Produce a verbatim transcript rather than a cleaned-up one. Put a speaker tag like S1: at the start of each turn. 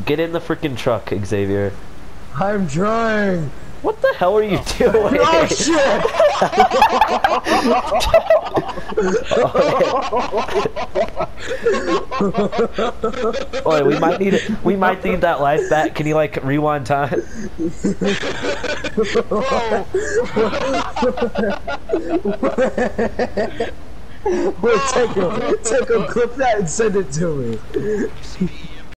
S1: Get in the freaking truck, Xavier.
S2: I'm trying.
S1: What the hell are you doing?
S2: Oh shit!
S1: Oi, we might need it. We might need that life back. Can you like rewind time?
S2: Wait, take a, take a clip that and send it to me.